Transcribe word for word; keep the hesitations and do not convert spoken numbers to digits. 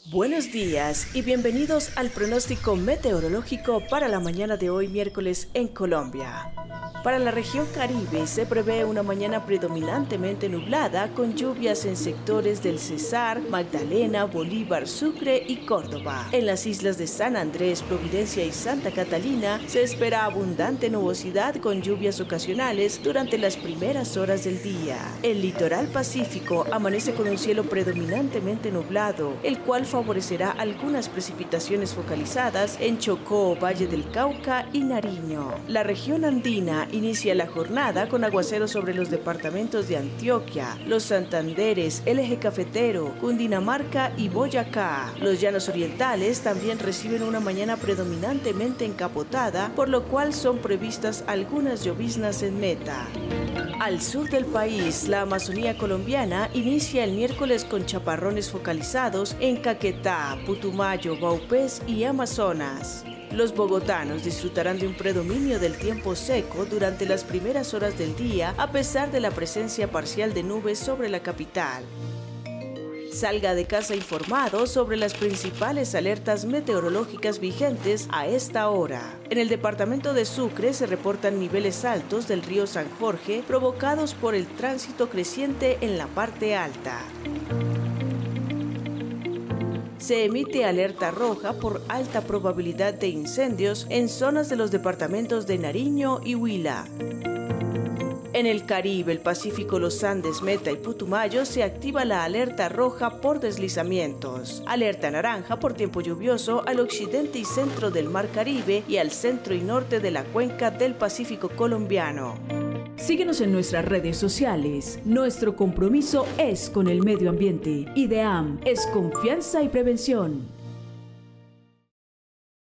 Buenos días y bienvenidos al pronóstico meteorológico para la mañana de hoy miércoles en Colombia. Para la región Caribe se prevé una mañana predominantemente nublada con lluvias en sectores del Cesar, Magdalena, Bolívar, Sucre y Córdoba. En las islas de San Andrés, Providencia y Santa Catalina se espera abundante nubosidad con lluvias ocasionales durante las primeras horas del día. El litoral pacífico amanece con un cielo predominantemente nublado, el cual favorecerá algunas precipitaciones focalizadas en Chocó, Valle del Cauca y Nariño. La región andina inicia la jornada con aguaceros sobre los departamentos de Antioquia, los Santanderes, el Eje Cafetero, Cundinamarca y Boyacá. Los llanos orientales también reciben una mañana predominantemente encapotada, por lo cual son previstas algunas lloviznas en Meta. Al sur del país, la Amazonía colombiana inicia el miércoles con chaparrones focalizados en Caquetá, Putumayo, Vaupés y Amazonas. Los bogotanos disfrutarán de un predominio del tiempo seco durante las primeras horas del día, a pesar de la presencia parcial de nubes sobre la capital. Salga de casa informado sobre las principales alertas meteorológicas vigentes a esta hora. En el departamento de Sucre se reportan niveles altos del río San Jorge provocados por el tránsito creciente en la parte alta. Se emite alerta roja por alta probabilidad de incendios en zonas de los departamentos de Nariño y Huila. En el Caribe, el Pacífico, los Andes, Meta y Putumayo se activa la alerta roja por deslizamientos. Alerta naranja por tiempo lluvioso al occidente y centro del Mar Caribe y al centro y norte de la cuenca del Pacífico colombiano. Síguenos en nuestras redes sociales. Nuestro compromiso es con el medio ambiente. IDEAM es confianza y prevención.